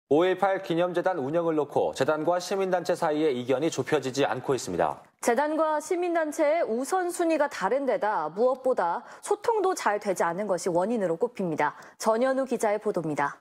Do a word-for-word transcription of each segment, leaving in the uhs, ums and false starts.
오일팔 기념재단 운영을 놓고 재단과 시민단체 사이의 이견이 좁혀지지 않고 있습니다. 재단과 시민단체의 우선순위가 다른 데다 무엇보다 소통도 잘 되지 않은 것이 원인으로 꼽힙니다. 전현우 기자의 보도입니다.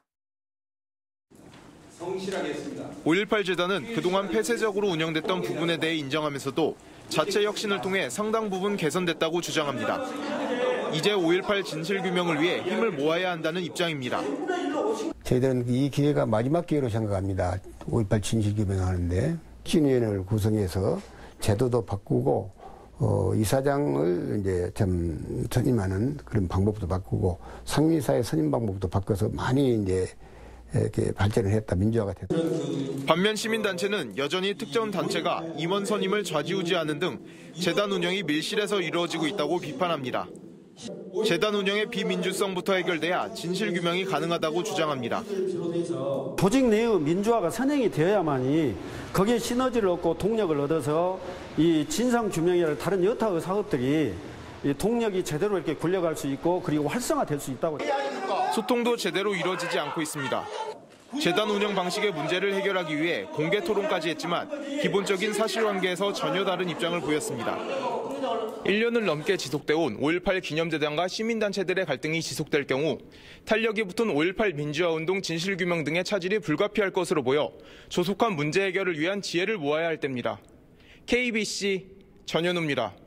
성실하게 했습니다. 오일팔 재단은 그동안 폐쇄적으로 운영됐던 부분에 대해 인정하면서도 자체 혁신을 통해 상당 부분 개선됐다고 주장합니다. 이제 오일팔 진실규명을 위해 힘을 모아야 한다는 입장입니다. 저희들은 이 기회가 마지막 기회로 생각합니다. 오일팔 진실규명하는데 혁신위원회를 구성해서 제도도 바꾸고 어, 이사장을 이제 참 선임하는 그런 방법도 바꾸고 상임이사의 선임 방법도 바꿔서 많이 이제 이렇게 발전을 했다, 민주화가 됐다. 반면 시민단체는 여전히 특정 단체가 임원 선임을 좌지우지하는 등 재단 운영이 밀실에서 이루어지고 있다고 비판합니다. 재단 운영의 비민주성부터 해결돼야 진실규명이 가능하다고 주장합니다. 조직 내의 민주화가 선행이 되어야만이 거기에 시너지를 얻고 동력을 얻어서 이 진상규명이나 다른 여타 사업들이 이 동력이 제대로 이렇게 굴려갈 수 있고 그리고 활성화될 수 있다고. 소통도 제대로 이루어지지 않고 있습니다. 재단 운영 방식의 문제를 해결하기 위해 공개 토론까지 했지만 기본적인 사실관계에서 전혀 다른 입장을 보였습니다. 일 년을 넘게 지속돼온 오일팔 기념재단과 시민단체들의 갈등이 지속될 경우 탄력이 붙은 오일팔 민주화운동 진실규명 등의 차질이 불가피할 것으로 보여 조속한 문제 해결을 위한 지혜를 모아야 할 때입니다. 케이비씨 전현우입니다.